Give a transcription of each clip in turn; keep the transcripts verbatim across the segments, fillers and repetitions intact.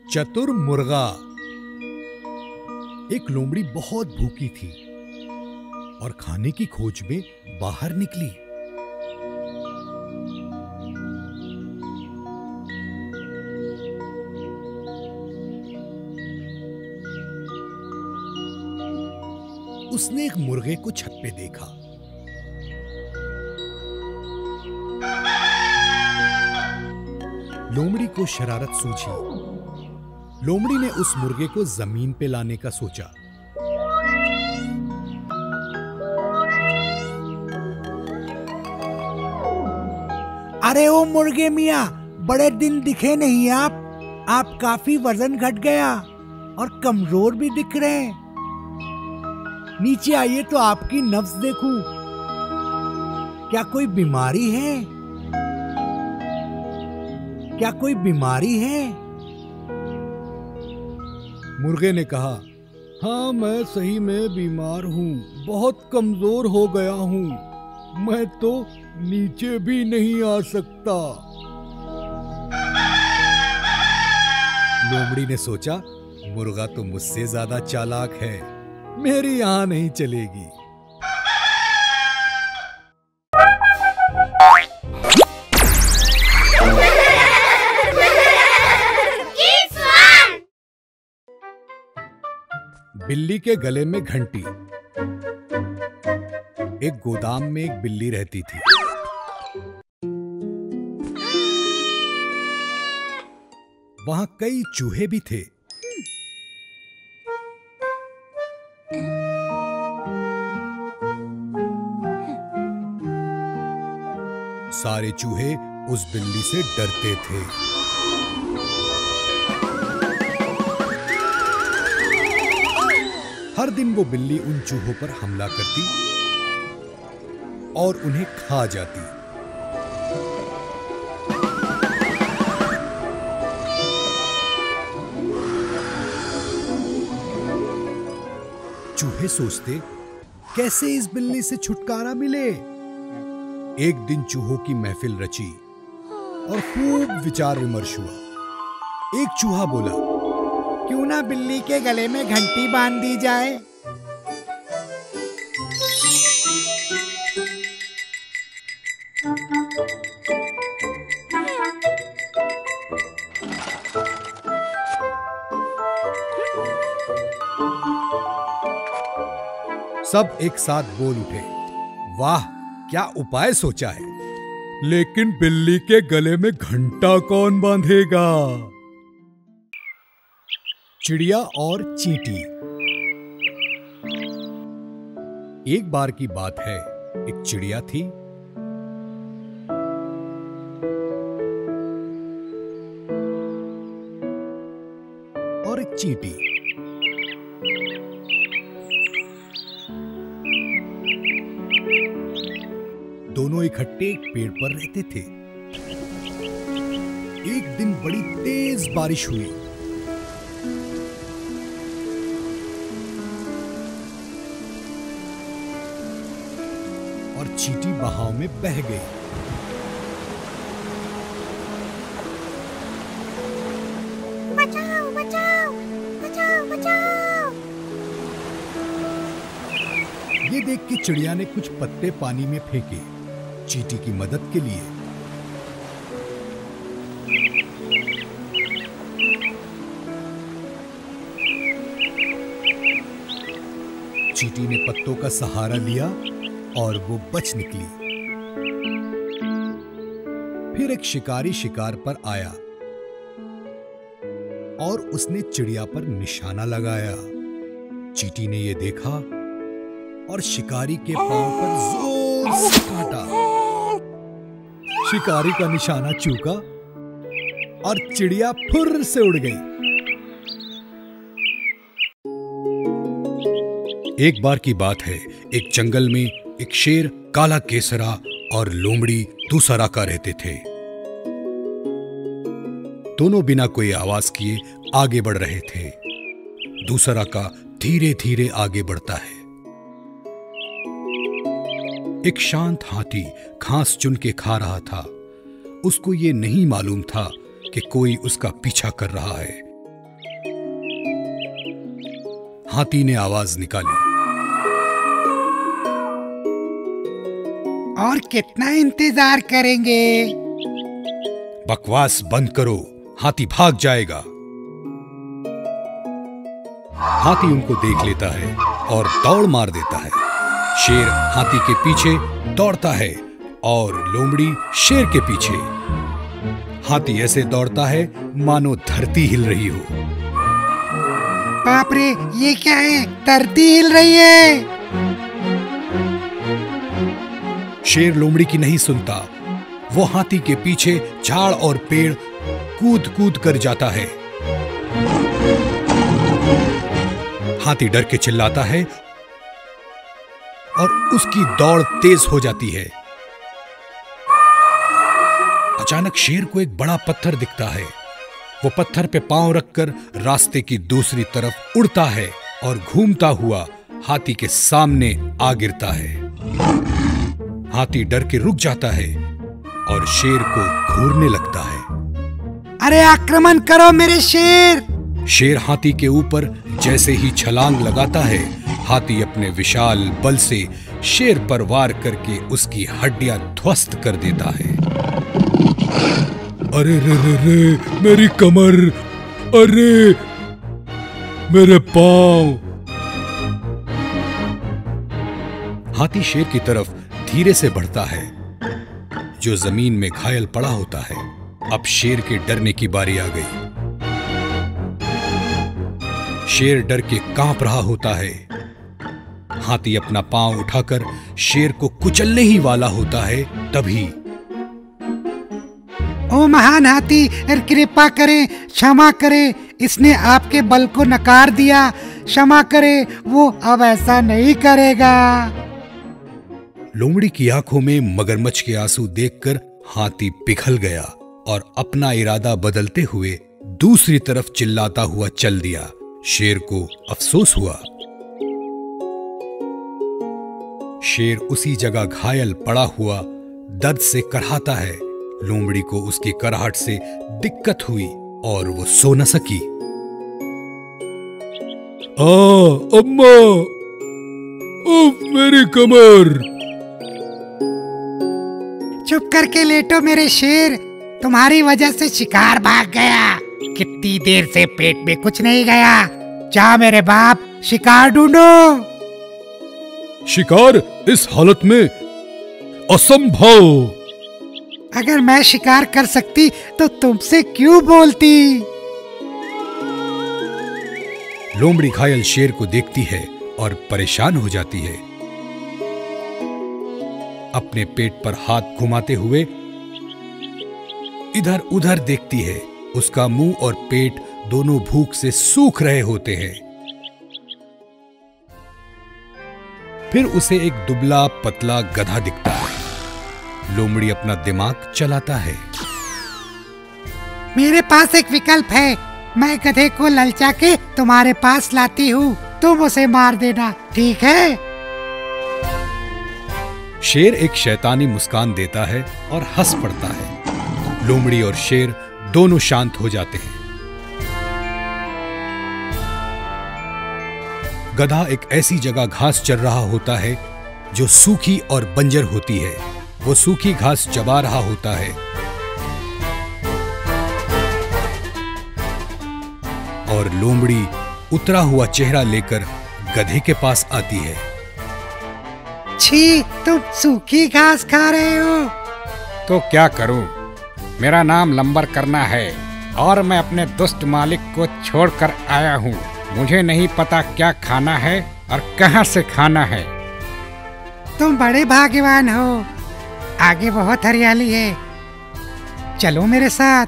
चतुर मुर्गा। एक लोमड़ी बहुत भूखी थी और खाने की खोज में बाहर निकली। उसने एक मुर्गे को छत पे देखा। लोमड़ी को शरारत सूझी। लोमड़ी ने उस मुर्गे को जमीन पे लाने का सोचा। अरे ओ मुर्गे मियाँ, बड़े दिन दिखे नहीं आप। आप काफी वजन घट गया और कमजोर भी दिख रहे हैं। नीचे आइए तो आपकी नब्ज देखूं। क्या कोई बीमारी है? क्या कोई बीमारी है? मुर्गे ने कहा, हाँ मैं सही में बीमार हूँ, बहुत कमजोर हो गया हूँ। मैं तो नीचे भी नहीं आ सकता। लोमड़ी ने सोचा, मुर्गा तो मुझसे ज्यादा चालाक है, मेरी यहां नहीं चलेगी। बिल्ली के गले में घंटी। एक गोदाम में एक बिल्ली रहती थी। वहां कई चूहे भी थे। सारे चूहे उस बिल्ली से डरते थे। हर दिन वो बिल्ली उन चूहों पर हमला करती और उन्हें खा जाती। चूहे सोचते, कैसे इस बिल्ली से छुटकारा मिले। एक दिन चूहों की महफिल रची और खूब विचार विमर्श हुआ। एक चूहा बोला, क्यों ना बिल्ली के गले में घंटी बांध दी जाए। सब एक साथ बोल उठे, वाह क्या उपाय सोचा है। लेकिन बिल्ली के गले में घंटा कौन बांधेगा? चिड़िया और चींटी। एक बार की बात है, एक चिड़िया थी। और एक चींटी। दोनों इकट्ठे एक पेड़ पर रहते थे। एक दिन बड़ी तेज बारिश हुई। और चींटी बहाव में बह गई। बचाओ, बचाओ, बचाओ, बचाओ। ये देख के चिड़िया ने कुछ पत्ते पानी में फेंके चींटी की मदद के लिए। चींटी ने पत्तों का सहारा लिया और वो बच निकली। फिर एक शिकारी शिकार पर आया और उसने चिड़िया पर निशाना लगाया। चींटी ने यह देखा और शिकारी के पांव पर जोर से काटा। शिकारी का निशाना चूका और चिड़िया फुर्र से उड़ गई। एक बार की बात है, एक जंगल में एक शेर, काला केसरा और लोमड़ी दूसरा का रहते थे। दोनों बिना कोई आवाज किए आगे बढ़ रहे थे। दूसरा का धीरे धीरे आगे बढ़ता है। एक शांत हाथी घास चुन के खा रहा था। उसको ये नहीं मालूम था कि कोई उसका पीछा कर रहा है। हाथी ने आवाज निकाली। और कितना इंतजार करेंगे? बकवास बंद करो, हाथी भाग जाएगा। हाथी उनको देख लेता है और दौड़ मार देता है। शेर हाथी के पीछे दौड़ता है और लोमड़ी शेर के पीछे। हाथी ऐसे दौड़ता है मानो धरती हिल रही हो। बाप रे, ये क्या है? धरती हिल रही है। शेर लोमड़ी की नहीं सुनता। वो हाथी के पीछे झाड़ और पेड़ कूद कूद कर जाता है। हाथी डर के चिल्लाता है और उसकी दौड़ तेज हो जाती है। अचानक शेर को एक बड़ा पत्थर दिखता है। वो पत्थर पे पांव रखकर रास्ते की दूसरी तरफ उड़ता है और घूमता हुआ हाथी के सामने आ गिरता है। हाथी डर के रुक जाता है और शेर को घूरने लगता है। अरे आक्रमण करो मेरे शेर! शेर हाथी के ऊपर जैसे ही छलांग लगाता है, हाथी अपने विशाल बल से शेर पर वार करके उसकी हड्डियां ध्वस्त कर देता है। अरे रे रे रे, मेरी कमर, अरे मेरे पांव। हाथी शेर की तरफ धीरे से बढ़ता है, जो जमीन में घायल पड़ा होता है। अब शेर के डरने की बारी आ गई। शेर डर के कांप रहा होता है। हाथी अपना पांव उठाकर शेर को कुचलने ही वाला होता है, तभी ओ महान हाथी, कृपा करें, क्षमा करें, इसने आपके बल को नकार दिया, क्षमा करें, वो अब ऐसा नहीं करेगा। लोमड़ी की आंखों में मगरमच्छ के आंसू देखकर हाथी पिघल गया और अपना इरादा बदलते हुए दूसरी तरफ चिल्लाता हुआ चल दिया। शेर को अफसोस हुआ। शेर उसी जगह घायल पड़ा हुआ दर्द से कराहता है। लोमड़ी को उसकी कराहट से दिक्कत हुई और वो सो न सकी। आ, अम्मा, उफ, मेरी कमर। चुप करके लेटो मेरे शेर, तुम्हारी वजह से शिकार भाग गया। कितनी देर से पेट में कुछ नहीं गया। जा मेरे बाप, शिकार ढूंढो। शिकार इस हालत में असंभव। अगर मैं शिकार कर सकती तो तुमसे क्यों बोलती? लोमड़ी घायल शेर को देखती है और परेशान हो जाती है। अपने पेट पर हाथ घुमाते हुए इधर उधर देखती है। उसका मुंह और पेट दोनों भूख से सूख रहे होते हैं। फिर उसे एक दुबला पतला गधा दिखता है। लोमड़ी अपना दिमाग चलाता है। मेरे पास एक विकल्प है। मैं गधे को ललचा के तुम्हारे पास लाती हूँ, तुम उसे मार देना, ठीक है? शेर एक शैतानी मुस्कान देता है और हंस पड़ता है। लोमड़ी और शेर दोनों शांत हो जाते हैं। गधा एक ऐसी जगह घास चर रहा होता है जो सूखी और बंजर होती है। वो सूखी घास चबा रहा होता है और लोमड़ी उतरा हुआ चेहरा लेकर गधे के पास आती है। छी, तुम सूखी घास खा रहे हो? तो क्या करूं? मेरा नाम लंबर करना है और मैं अपने दुष्ट मालिक को छोड़कर आया हूं। मुझे नहीं पता क्या खाना है और कहां से खाना है। तुम बड़े भाग्यवान हो, आगे बहुत हरियाली है, चलो मेरे साथ।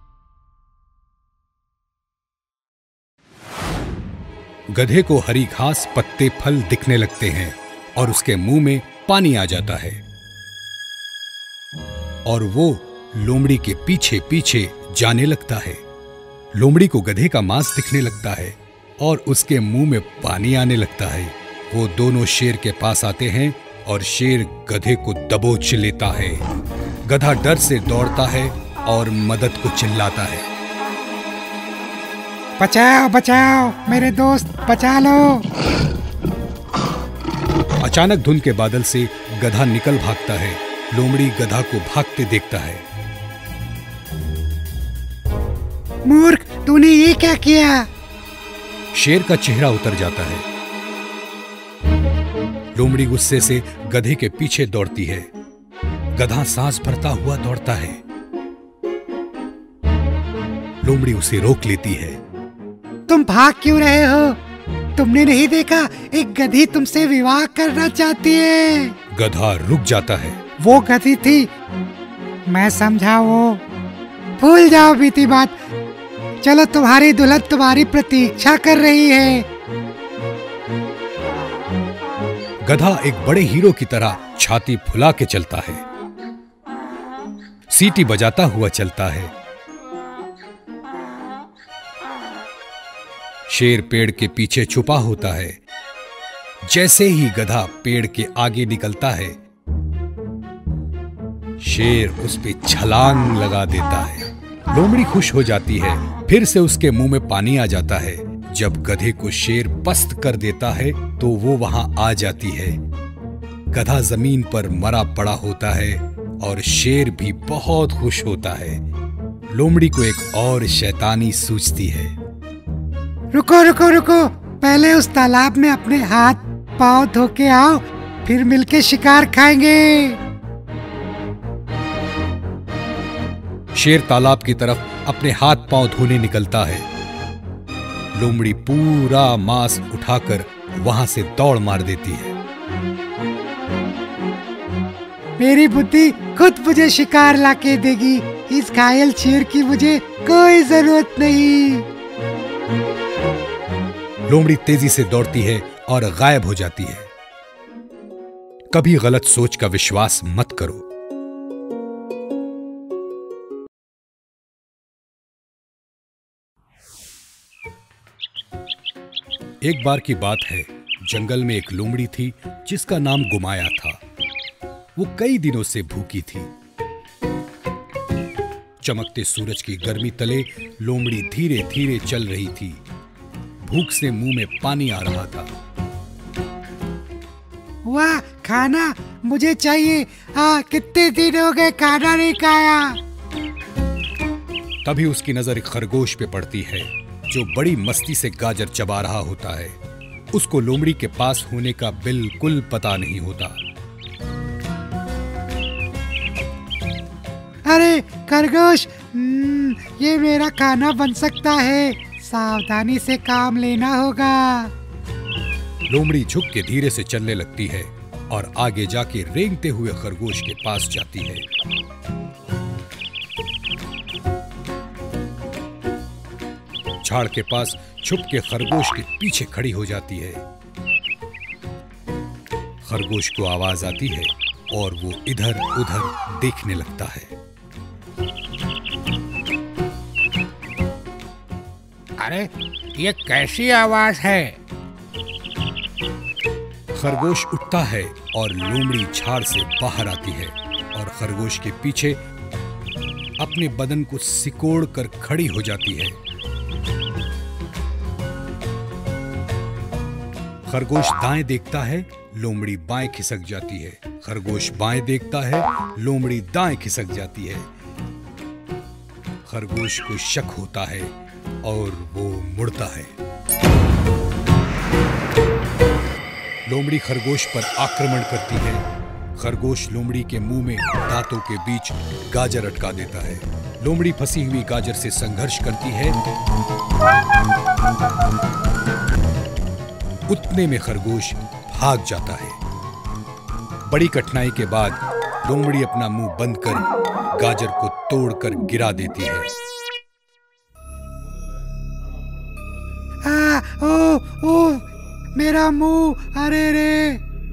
गधे को हरी घास, पत्ते, फल दिखने लगते हैं और उसके मुंह में पानी आ जाता है और वो लोमड़ी के पीछे पीछे जाने लगता है। लोमड़ी को गधे का मांस दिखने लगता है और उसके मुंह में पानी आने लगता है। वो दोनों शेर के पास आते हैं और शेर गधे को दबोच लेता है। गधा डर से दौड़ता है और मदद को चिल्लाता है। बचाओ बचाओ मेरे दोस्त, बचा लो। अचानक धुंध के बादल से गधा निकल भागता है। लोमड़ी गधा को भागते देखता है। मूर्ख, तूने ये क्या किया? शेर का चेहरा उतर जाता है। लोमड़ी गुस्से से गधे के पीछे दौड़ती है। गधा सांस भरता हुआ दौड़ता है। लोमड़ी उसे रोक लेती है। तुम भाग क्यों रहे हो? तुमने नहीं देखा एक गधी तुमसे विवाह करना चाहती है? गधा रुक जाता है। वो गधी थी, मैं समझा वो। भूल जाओ बीती बात। चलो, तुम्हारी दुल्हन तुम्हारी प्रतीक्षा कर रही है। गधा एक बड़े हीरो की तरह छाती फुला के चलता है। सीटी बजाता हुआ चलता है। शेर पेड़ के पीछे छुपा होता है। जैसे ही गधा पेड़ के आगे निकलता है, शेर उस पे छलांग लगा देता है। लोमड़ी खुश हो जाती है। फिर से उसके मुंह में पानी आ जाता है। जब गधे को शेर पस्त कर देता है तो वो वहां आ जाती है। गधा जमीन पर मरा पड़ा होता है और शेर भी बहुत खुश होता है। लोमड़ी को एक और शैतानी सूझती है। रुको रुको रुको, पहले उस तालाब में अपने हाथ पांव धो के आओ, फिर मिलके शिकार खाएंगे। शेर तालाब की तरफ अपने हाथ पांव धोने निकलता है। लोमड़ी पूरा मांस उठाकर वहां से दौड़ मार देती है। मेरी बुद्धि खुद मुझे शिकार लाके देगी। इस घायल शेर की मुझे कोई जरूरत नहीं। लोमड़ी तेजी से दौड़ती है और गायब हो जाती है। कभी गलत सोच का विश्वास मत करो। एक बार की बात है, जंगल में एक लोमड़ी थी जिसका नाम गुमाया था। वो कई दिनों से भूखी थी। चमकते सूरज की गर्मी तले लोमड़ी धीरे धीरे चल रही थी। भूख से मुंह में पानी आ रहा था। वाह, खाना मुझे चाहिए। हाँ, कितने दिन हो गए खाना नहीं खाया। तभी उसकी नजर एक खरगोश पे पड़ती है जो बड़ी मस्ती से गाजर चबा रहा होता है। उसको लोमड़ी के पास होने का बिल्कुल पता नहीं होता। अरे खरगोश, ये मेरा खाना बन सकता है। सावधानी से काम लेना होगा। लोमड़ी झुक के धीरे से चलने लगती है और आगे जाके रेंगते हुए खरगोश के पास जाती है। झाड़ के पास छुप के खरगोश के पीछे खड़ी हो जाती है। खरगोश को आवाज आती है और वो इधर उधर देखने लगता है। अरे, ये कैसी आवाज है? खरगोश उठता है और लोमड़ी झाड़ से बाहर आती है और खरगोश के पीछे अपने बदन को सिकोड़ कर खड़ी हो जाती है। खरगोश दाएं देखता है, लोमड़ी बाएं खिसक जाती है। खरगोश बाएं देखता है, लोमड़ी दाएं खिसक जाती है। खरगोश को शक होता है और वो मुड़ता है। लोमड़ी खरगोश पर आक्रमण करती है। खरगोश लोमड़ी के मुंह में दांतों के बीच गाजर अटका देता है। लोमड़ी फंसी हुई गाजर से संघर्ष करती है। उतने में खरगोश भाग जाता है। बड़ी कठिनाई के बाद लोमड़ी अपना मुंह बंद कर गाजर को तोड़कर गिरा देती है। आ, ओ, ओ, मेरा मुंह, अरे रे।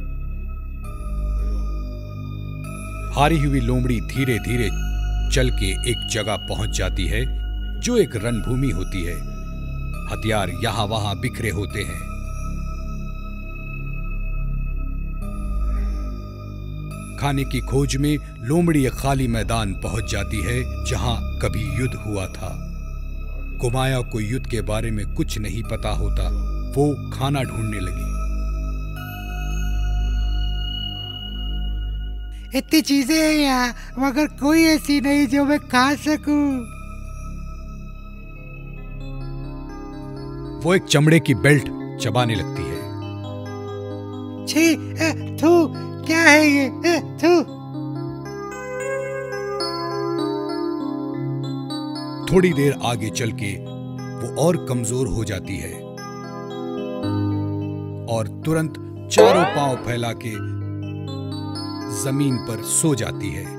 हारी हुई लोमड़ी धीरे धीरे चल के एक जगह पहुंच जाती है जो एक रणभूमि होती है। हथियार यहां वहां बिखरे होते हैं। खाने की खोज में लोमड़ी एक खाली मैदान पहुंच जाती है जहां कभी युद्ध हुआ था। कुमाया को युद्ध के बारे में कुछ नहीं पता होता, वो खाना ढूंढने लगी। इतनी चीजें हैं यहाँ, मगर कोई ऐसी नहीं जो मैं खा सकूं। वो एक चमड़े की बेल्ट चबाने लगती है। छी, थू, क्या है ये? थू। थोड़ी देर आगे चल के वो और कमजोर हो जाती है और तुरंत चारों पांव फैला के जमीन पर सो जाती है।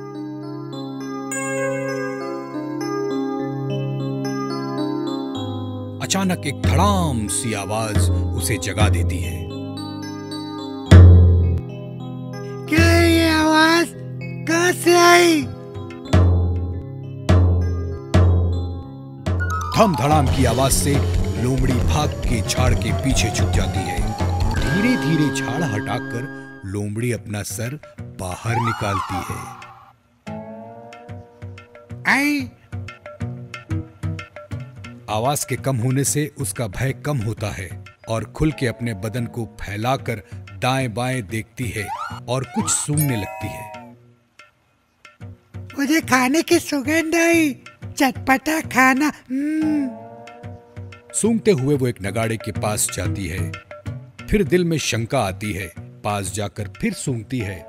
अचानक एक धड़ाम सी आवाज उसे जगा देती है। क्या है ये आवाज? कहां से आई? धम धड़ाम की आवाज से लोमड़ी भाग के झाड़ के पीछे छुप जाती है। धीरे धीरे झाड़ हटाकर लोमड़ी अपना सर बाहर निकालती है। आई। आवाज के कम होने से उसका भय कम होता है और खुल के अपने बदन को फैलाकर दाएं बाएं देखती है और कुछ सूंघने लगती है। मुझे खाने की सुगंध आई, चटपटा खाना। सूंघते हुए वो एक नगाड़े के पास जाती है। फिर दिल में शंका आती है, पास जाकर फिर सूंघती है।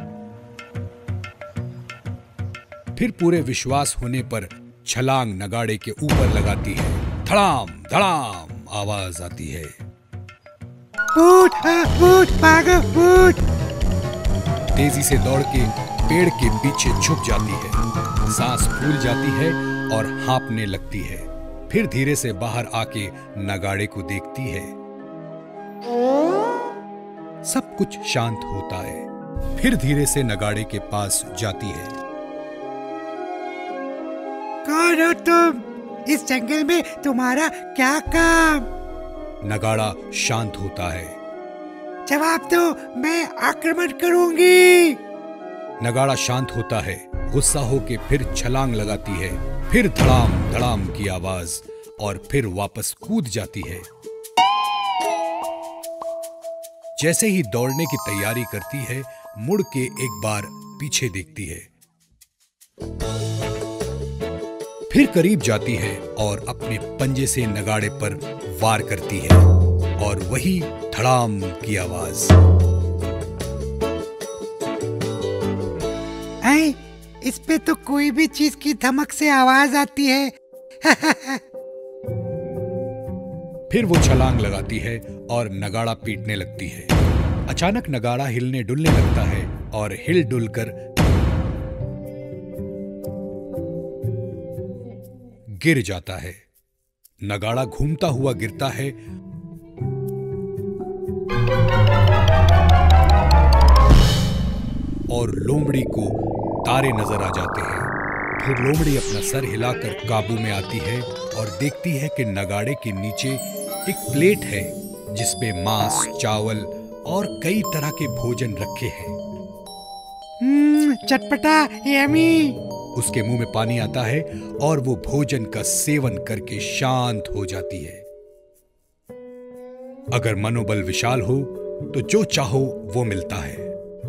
फिर पूरे विश्वास होने पर छलांग नगाड़े के ऊपर लगाती है। धड़ाम धड़ाम आवाज आती है। भूत, भूत, भागो, भूत। तेजी से दौड़ के पेड़ के पीछे छुप जाती है। सांस फूल जाती है और हाँफने लगती है। फिर धीरे से बाहर आके नगाड़े को देखती है। सब कुछ शांत होता है। फिर धीरे से नगाड़े के पास जाती है। कौन हो तुम? इस जंगल में तुम्हारा क्या काम? नगाड़ा शांत होता है। जवाब दो, मैं आक्रमण करूंगी। नगाड़ा शांत होता है। गुस्सा होके फिर छलांग लगाती है। फिर धड़ाम धड़ाम की आवाज और फिर वापस कूद जाती है। जैसे ही दौड़ने की तैयारी करती है, मुड़ के एक बार पीछे देखती है। फिर करीब जाती है और अपने पंजे से नगाड़े पर वार करती है और वही धड़ाम की आवाज। आई, इस पे तो कोई भी चीज की धमक से आवाज आती है। फिर वो छलांग लगाती है और नगाड़ा पीटने लगती है। अचानक नगाड़ा हिलने डुलने लगता है और हिल डुल कर गिर जाता है। नगाड़ा घूमता हुआ गिरता है और लोमड़ी को तारे नजर आ जाते हैं। फिर लोमड़ी अपना सर हिलाकर काबू में आती है और देखती है कि नगाड़े के नीचे एक प्लेट है जिसपे मांस, चावल और कई तरह के भोजन रखे हैं। हम्म, चटपटा, यम्मी। उसके मुंह में पानी आता है और वो भोजन का सेवन करके शांत हो जाती है। अगर मनोबल विशाल हो तो जो चाहो वो मिलता है।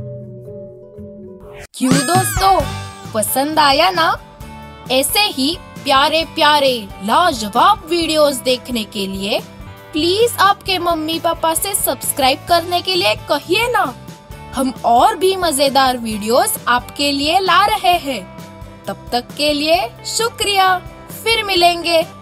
क्यों दोस्तों, पसंद आया ना? ऐसे ही प्यारे प्यारे लाजवाब वीडियोस देखने के लिए प्लीज आपके मम्मी पापा से सब्सक्राइब करने के लिए कहिए ना। हम और भी मजेदार वीडियोस आपके लिए ला रहे हैं। तब तक के लिए शुक्रिया। फिर मिलेंगे।